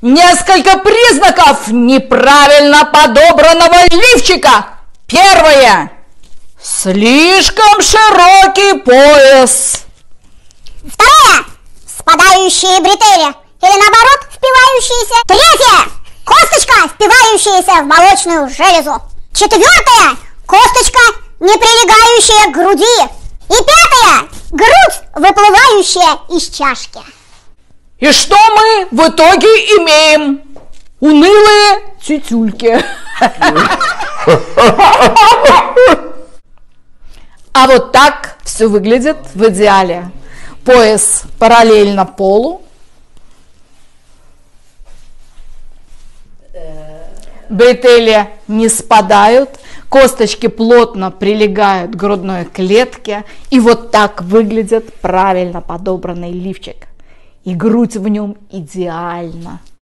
Несколько признаков неправильно подобранного лифчика. Первое. Слишком широкий пояс. Второе. Спадающие бретели. Или наоборот, впивающиеся. Третье. Косточка, впивающаяся в молочную железу. Четвертое. Косточка, не прилегающая к груди. И пятое. Грудь, выплывающая из чашки. И что мы в итоге имеем? Унылые тютюльки. А вот так все выглядит в идеале. Пояс параллельно полу. Бретели не спадают. Косточки плотно прилегают к грудной клетке. И вот так выглядит правильно подобранный лифчик. И грудь в нем идеально.